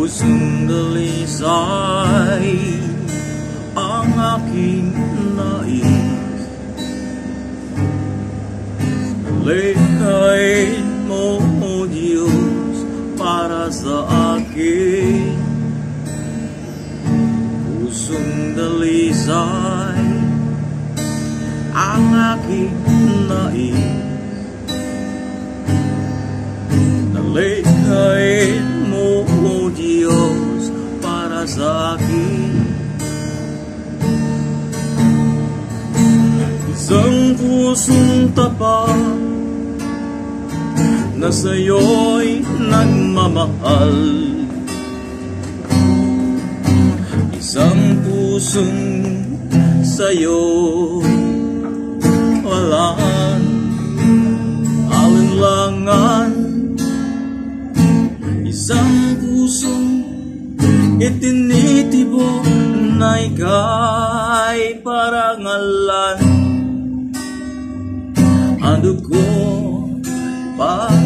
Pusong dalisay ang aking nais. Likhain mo, O Diyos, para sa akin. Pusong dalisay ang aking nais. Likhain mo, O Diyos, para sa akin. Isang pusong tapat na sa'yo'y nagmamahal. Isang pusong sa'yo'y walang alinlangan. Isang pusong itinitibok na ika'y parangalan. Ang dugo para